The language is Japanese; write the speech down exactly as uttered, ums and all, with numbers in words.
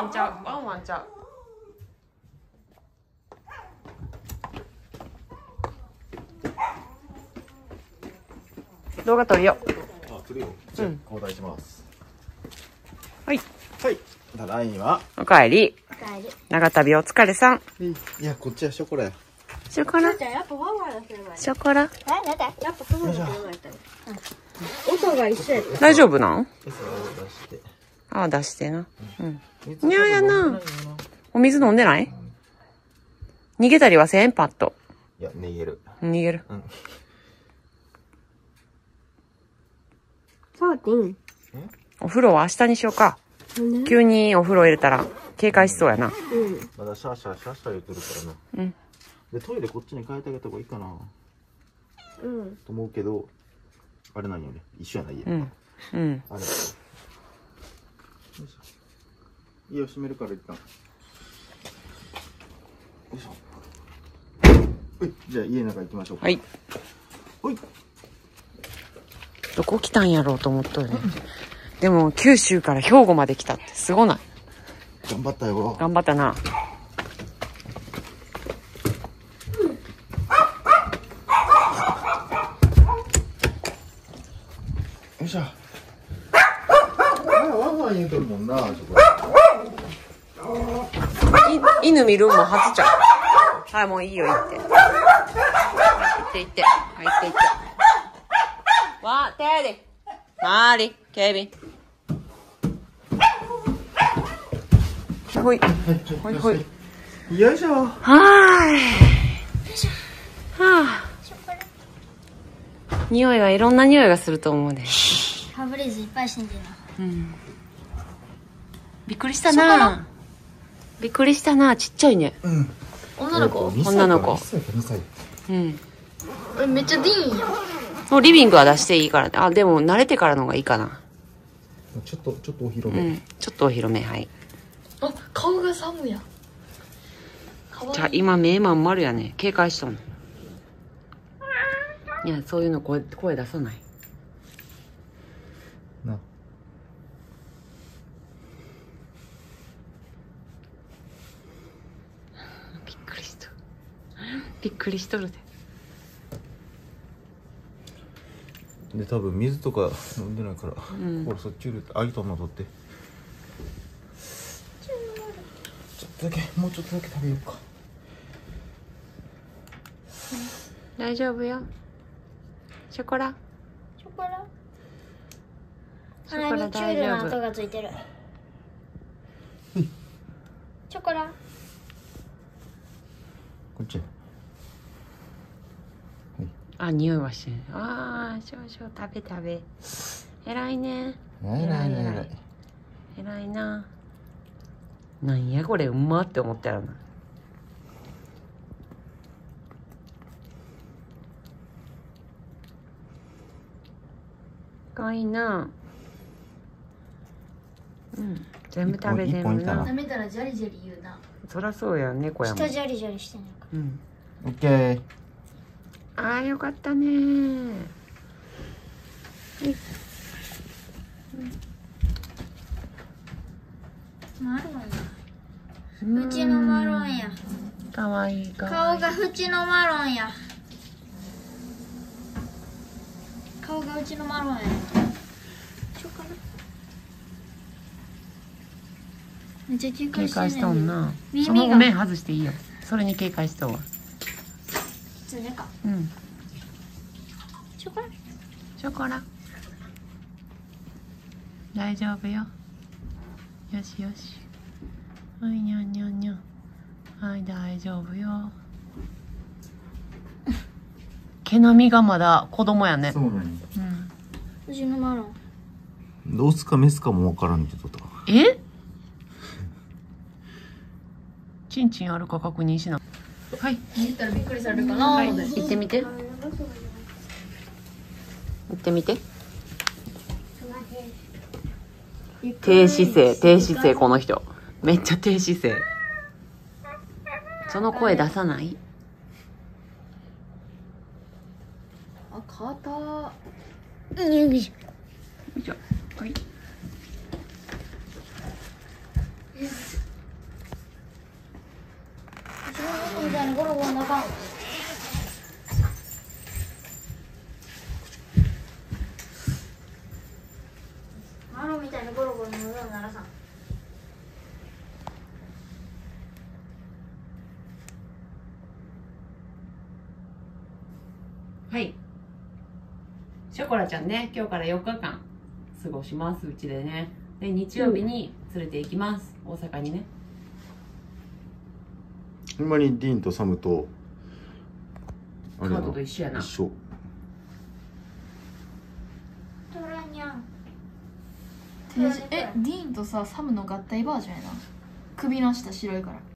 ンちゃうワンワンちゃう。動画撮るよ。 あ、撮るよ。じゃあ交代します。 はいはい。ただいま。 おかえり。長旅お疲れさん。 いや、こっちはショコラや。 ショコラ。ショコラ。 音が一緒やった。 大丈夫なん？ああ、出してな。うん。にゃーやな。お水飲んでない？逃げたりはせん、パッと。 いや、逃げる。 逃げる。 触っていいん？ お風呂は明日にしようか。急にお風呂入れたら警戒しそうやな。 うん。 まだシャーシャーシャーシャー言ってるからな。 うん。 で、トイレこっちに変えてあげた方がいいかな。 うん。 と思うけど、あれなんよね。一緒やな、家。 うん。うん。 あれ。よいしょ。家を閉めるから一旦。よいしょ。はい。じゃあ家の中行きましょうか。 はい。 はい。 どこ来たんやろうと思ったよね。でも九州から兵庫まで来たってすごない？ 頑張ったよ。 頑張ったな。 よいしょ。ワンワン言うとるもんな、そこ。 い犬見るんも初ちゃう。はい、もういいよ、行って。行って行って。はい、行って行って。わー、テディ。マーリ、ケビン。ほい。ほいほい。 よいしょ。 はーい。はあ。匂いはいろんな匂いがすると思うね。 ファブリーズいっぱい死んでるな。 うん。びっくりしたな。びっくりしたな。ちっちゃいね。 うん。 女の子？ 女の子。 にさいかにさい。 うん。 え、めっちゃディーンやん。 もうリビングは出していいから。あ、でも慣れてからの方がいいかな。 ちょっと、ちょっとお披露目。 うん。ちょっとお披露目、はい。 あ、顔が寒いやん。 じゃあ今目まん丸やね。警戒しとんの。いや、そういうの声、声出さない。 な。 びっくりしとる。びっくりしとるで。 で、多分水とか飲んでないから、 んほらそっち入れて、あげたの取って。ちょっとだけ、もうちょっとだけ食べようか。 大丈夫よ。ショコラ。 ショコラ？ ショコラ鼻にチュールの跡大丈夫。 がついてる。チョコラ？ こっち。 あ、匂いはしてる。ああ、少々食べ食べ。偉いね。 偉い偉い偉い。 偉いな。なんやこれ、うまって思ったよな。かわいいな。うん、全部食べ全部な。 舐めたらジャリジャリ言うな。 そらそうや、猫やもん。 下ジャリジャリしてないか。 うん。 オッケー。 ああ、よかったねー。はい。 マロンや。うちのマロンや。 かわいいかわいい。 顔がうちのマロンや。顔がうちのマロンや。ちょかな。めっちゃ警戒警戒しとんな。 耳がそのお面外していいよ。それに警戒しとんわ。 それか。 うん。 チョコラ。 ショコラ。大丈夫よ。よしよし。はいにゃんにゃんにゃん。はい大丈夫よ。毛並みがまだ子供やね。 そうなんや。 うちのマロン。 オスかメスかもわからんけどと。 え？チンチンあるか確認しな。はい。 言ったらびっくりされるかな。 はい。行ってみて。行ってみて。低姿勢、低姿勢、この人。めっちゃ低姿勢。その声出さない？ あ、肩。 よいしょ。はい。 にゴロゴロなかん。マロみたいにゴロゴロのようならさん。 はい。ショコラちゃんね、今日からよっかかん過ごします、うちでね。で、日曜日に連れて行きます、大阪にね。 ほんまにディーンとサムとカードと一緒やな。 一緒。 トラニャン。 え、ディーンとさ、サムの合体バージョンやな。首の下白いから。